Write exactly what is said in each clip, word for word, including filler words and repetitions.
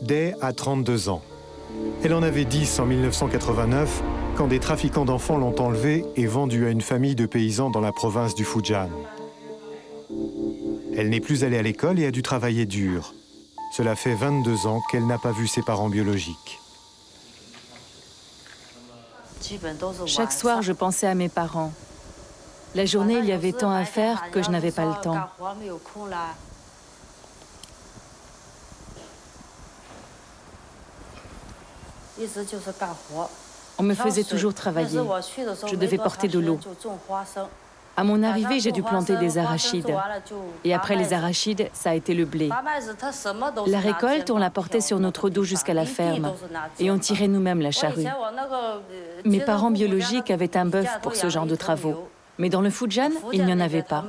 Day a trente-deux ans. Elle en avait dix en mille neuf cent quatre-vingt-neuf, quand des trafiquants d'enfants l'ont enlevée et vendue à une famille de paysans dans la province du Fujian. Elle n'est plus allée à l'école et a dû travailler dur. Cela fait vingt-deux ans qu'elle n'a pas vu ses parents biologiques. Chaque soir, je pensais à mes parents. La journée, il y avait tant à faire que je n'avais pas le temps. On me faisait toujours travailler. Je devais porter de l'eau. À mon arrivée, j'ai dû planter des arachides. Et après les arachides, ça a été le blé. La récolte, on la portait sur notre dos jusqu'à la ferme. Et on tirait nous-mêmes la charrue. Mes parents biologiques avaient un bœuf pour ce genre de travaux. Mais dans le Fujian, il n'y en avait pas.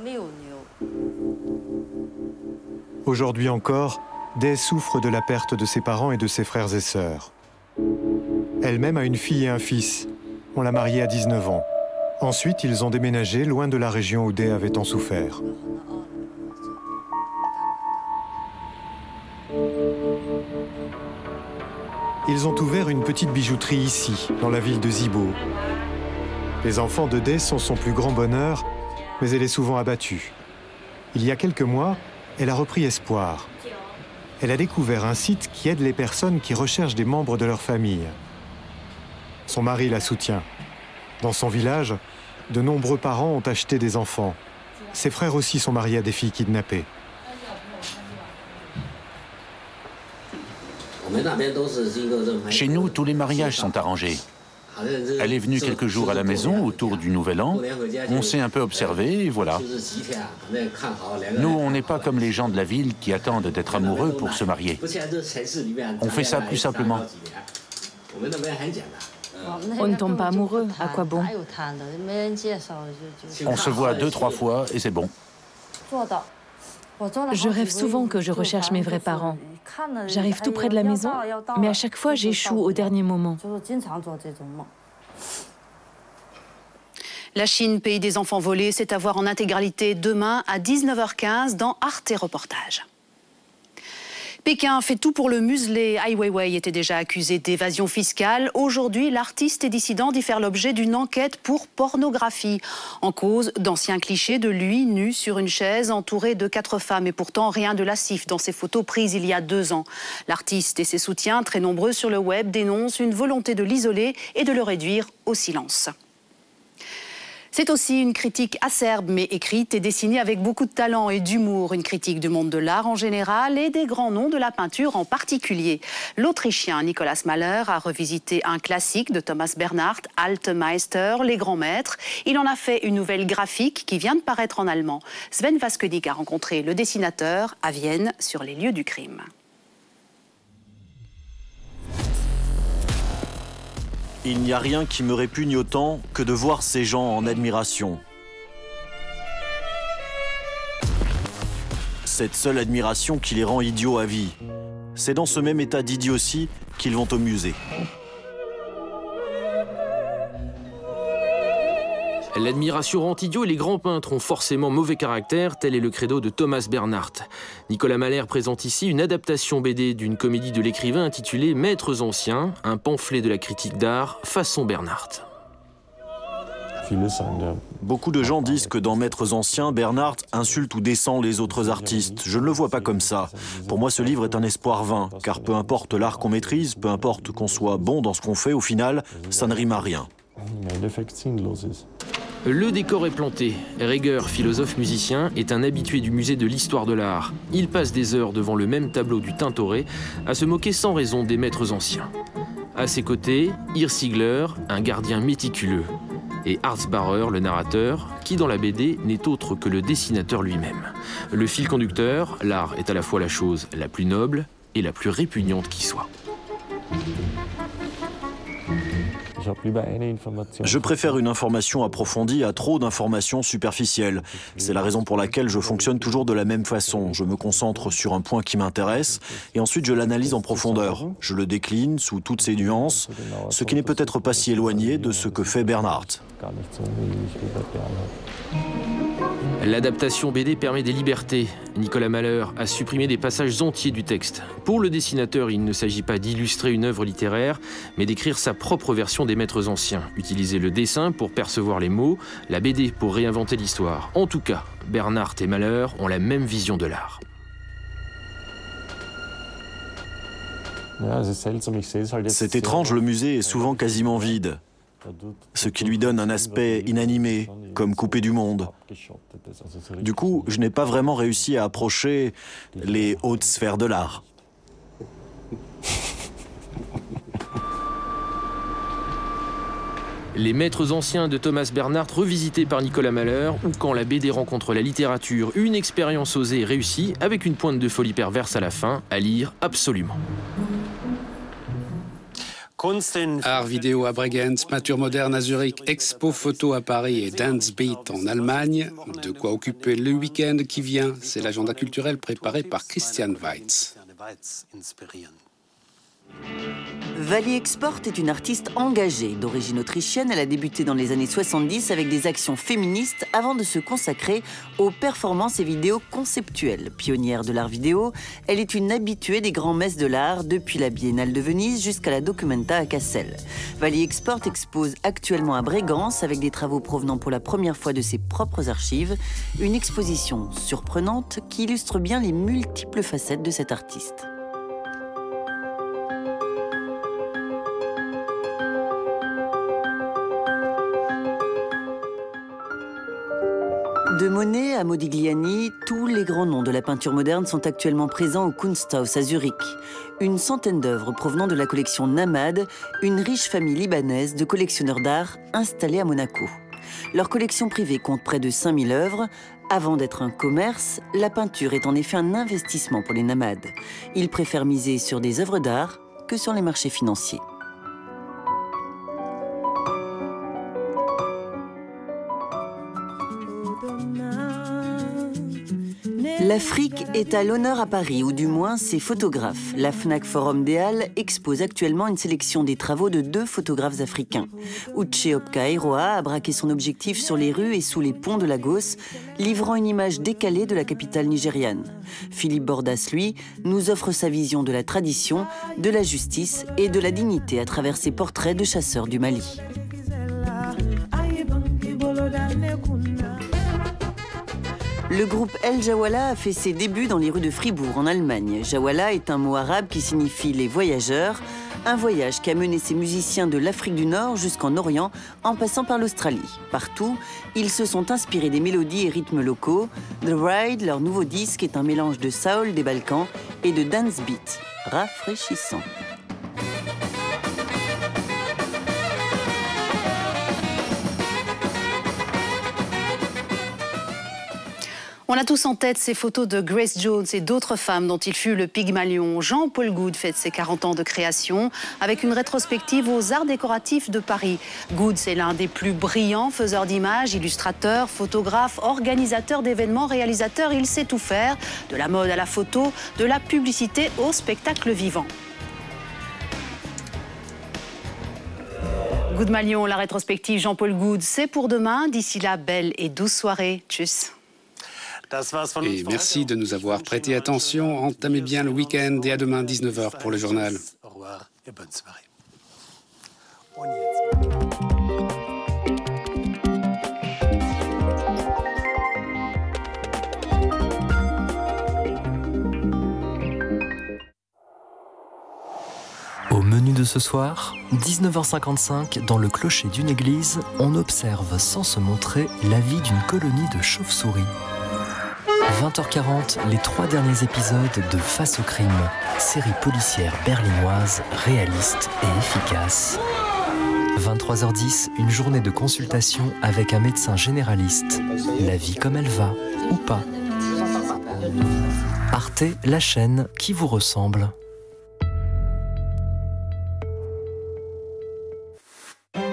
Aujourd'hui encore, Day souffre de la perte de ses parents et de ses frères et sœurs. Elle-même a une fille et un fils. On l'a mariée à dix-neuf ans. Ensuite, ils ont déménagé loin de la région où Day avait tant souffert. Ils ont ouvert une petite bijouterie ici, dans la ville de Zibo. Les enfants de Day sont son plus grand bonheur, mais elle est souvent abattue. Il y a quelques mois, elle a repris espoir. Elle a découvert un site qui aide les personnes qui recherchent des membres de leur famille. Son mari la soutient. Dans son village, de nombreux parents ont acheté des enfants. Ses frères aussi sont mariés à des filles kidnappées. Chez nous, tous les mariages sont arrangés. Elle est venue quelques jours à la maison autour du Nouvel An. On s'est un peu observé et voilà. Nous, on n'est pas comme les gens de la ville qui attendent d'être amoureux pour se marier. On fait ça plus simplement. On ne tombe pas amoureux, à quoi bon? On se voit deux, trois fois et c'est bon. Je rêve souvent que je recherche mes vrais parents. J'arrive tout près de la maison, mais à chaque fois j'échoue au dernier moment. La Chine, pays des enfants volés, c'est à voir en intégralité demain à dix-neuf heures quinze dans Arte Reportage. Pékin fait tout pour le museler. Ai Weiwei était déjà accusé d'évasion fiscale. Aujourd'hui, l'artiste et dissident dit faire l'objet d'une enquête pour pornographie. En cause d'anciens clichés de lui nu sur une chaise entouré de quatre femmes. Et pourtant, rien de lascif dans ces photos prises il y a deux ans. L'artiste et ses soutiens, très nombreux sur le web, dénoncent une volonté de l'isoler et de le réduire au silence. C'est aussi une critique acerbe, mais écrite et dessinée avec beaucoup de talent et d'humour. Une critique du monde de l'art en général et des grands noms de la peinture en particulier. L'Autrichien Nicolas Mahler a revisité un classique de Thomas Bernhard, Alte Meister, Les Grands Maîtres. Il en a fait une nouvelle graphique qui vient de paraître en allemand. Sven Vaskenik a rencontré le dessinateur à Vienne sur les lieux du crime. Il n'y a rien qui me répugne autant que de voir ces gens en admiration. Cette seule admiration qui les rend idiots à vie. C'est dans ce même état d'idiotie qu'ils vont au musée. L'admiration rend idiot et les grands peintres ont forcément mauvais caractère, tel est le credo de Thomas Bernhard. Nicolas Mahler présente ici une adaptation B D d'une comédie de l'écrivain intitulée Maîtres anciens, un pamphlet de la critique d'art façon Bernhard. Beaucoup de gens disent que dans Maîtres anciens, Bernhard insulte ou descend les autres artistes. Je ne le vois pas comme ça. Pour moi, ce livre est un espoir vain, car peu importe l'art qu'on maîtrise, peu importe qu'on soit bon dans ce qu'on fait, au final, ça ne rime à rien. Le décor est planté. Reger, philosophe musicien, est un habitué du musée de l'histoire de l'art. Il passe des heures devant le même tableau du Tintoret à se moquer sans raison des maîtres anciens. À ses côtés, Hirsch Ziegler, un gardien méticuleux, et Harzbacher, le narrateur, qui dans la B D n'est autre que le dessinateur lui-même. Le fil conducteur, l'art est à la fois la chose la plus noble et la plus répugnante qui soit. Je préfère une information approfondie à trop d'informations superficielles. C'est la raison pour laquelle je fonctionne toujours de la même façon. Je me concentre sur un point qui m'intéresse et ensuite je l'analyse en profondeur. Je le décline sous toutes ses nuances, ce qui n'est peut-être pas si éloigné de ce que fait Bernhardt. L'adaptation B D permet des libertés. Nicolas Mahler a supprimé des passages entiers du texte. Pour le dessinateur, il ne s'agit pas d'illustrer une œuvre littéraire, mais d'écrire sa propre version des maîtres anciens. Utiliser le dessin pour percevoir les mots, la B D pour réinventer l'histoire. En tout cas, Bernhardt et Mahler ont la même vision de l'art. C'est étrange, le musée est souvent quasiment vide, ce qui lui donne un aspect inanimé, comme coupé du monde. Du coup, je n'ai pas vraiment réussi à approcher les hautes sphères de l'art. Les maîtres anciens de Thomas Bernhardt revisités par Nicolas Mahler, ou Quand la B D rencontre la littérature, une expérience osée et réussie, avec une pointe de folie perverse à la fin, à lire absolument. Art vidéo à Bregenz, peinture moderne à Zurich, expo photo à Paris et Dance Beat en Allemagne. De quoi occuper le week-end qui vient. C'est l'agenda culturel préparé par Christian Weitz. Vali Export est une artiste engagée. D'origine autrichienne, elle a débuté dans les années soixante-dix avec des actions féministes avant de se consacrer aux performances et vidéos conceptuelles. Pionnière de l'art vidéo, elle est une habituée des grands messes de l'art depuis la Biennale de Venise jusqu'à la Documenta à Cassel. Vali Export expose actuellement à Brégances avec des travaux provenant pour la première fois de ses propres archives. Une exposition surprenante qui illustre bien les multiples facettes de cette artiste. De Monet à Modigliani, tous les grands noms de la peinture moderne sont actuellement présents au Kunsthaus à Zurich. Une centaine d'œuvres provenant de la collection Namad, une riche famille libanaise de collectionneurs d'art installés à Monaco. Leur collection privée compte près de cinq mille œuvres. Avant d'être un commerce, la peinture est en effet un investissement pour les Namad. Ils préfèrent miser sur des œuvres d'art que sur les marchés financiers. L'Afrique est à l'honneur à Paris, ou du moins ses photographes. La Fnac Forum des Halles expose actuellement une sélection des travaux de deux photographes africains. Uche Opka-Eroa a braqué son objectif sur les rues et sous les ponts de Lagos, livrant une image décalée de la capitale nigériane. Philippe Bordas, lui, nous offre sa vision de la tradition, de la justice et de la dignité à travers ses portraits de chasseurs du Mali. Le groupe El Jawala a fait ses débuts dans les rues de Fribourg, en Allemagne. Jawala est un mot arabe qui signifie les voyageurs, un voyage qui a mené ses musiciens de l'Afrique du Nord jusqu'en Orient, en passant par l'Australie. Partout, ils se sont inspirés des mélodies et rythmes locaux. The Ride, leur nouveau disque, est un mélange de soul des Balkans et de dance beat, rafraîchissant. On a tous en tête ces photos de Grace Jones et d'autres femmes dont il fut le Pygmalion. Jean-Paul Goude fête ses quarante ans de création avec une rétrospective aux arts décoratifs de Paris. Goude, c'est l'un des plus brillants faiseurs d'images, illustrateur, photographe, organisateur d'événements, réalisateur. Il sait tout faire, de la mode à la photo, de la publicité au spectacle vivant. Goude-Malion, la rétrospective Jean-Paul Goude, c'est pour demain. D'ici là, belle et douce soirée. Tchuss. Et merci de nous avoir prêté attention. Entamez bien le week-end et à demain dix-neuf heures pour le journal. Au revoir et bonne soirée. Au menu de ce soir, dix-neuf heures cinquante-cinq, dans le clocher d'une église, on observe sans se montrer la vie d'une colonie de chauves-souris. vingt heures quarante, les trois derniers épisodes de Face au crime, série policière berlinoise, réaliste et efficace. vingt-trois heures dix, une journée de consultation avec un médecin généraliste. La vie comme elle va, ou pas. Arte, la chaîne qui vous ressemble.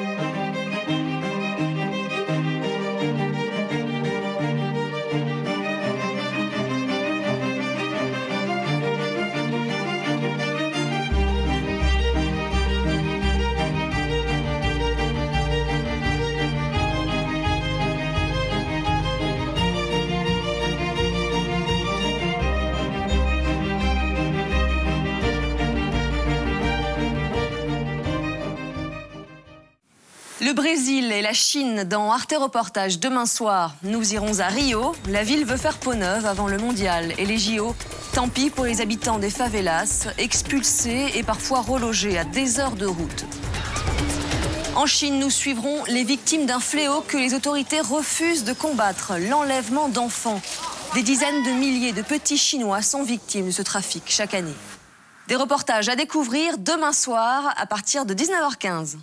Le Brésil et la Chine dans Arte Reportage demain soir. Nous irons à Rio. La ville veut faire peau neuve avant le mondial et les J O. Tant pis pour les habitants des favelas, expulsés et parfois relogés à des heures de route. En Chine, nous suivrons les victimes d'un fléau que les autorités refusent de combattre, l'enlèvement d'enfants. Des dizaines de milliers de petits Chinois sont victimes de ce trafic chaque année. Des reportages à découvrir demain soir à partir de dix-neuf heures quinze.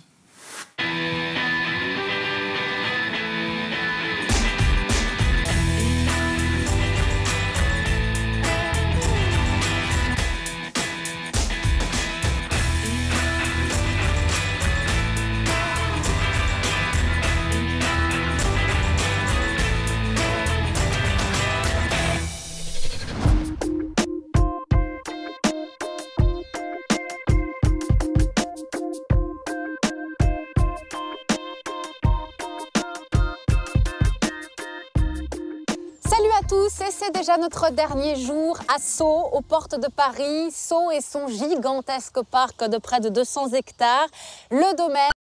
Salut à tous, et c'est déjà notre dernier jour à Sceaux, aux portes de Paris. Sceaux et son gigantesque parc de près de deux cents hectares. Le domaine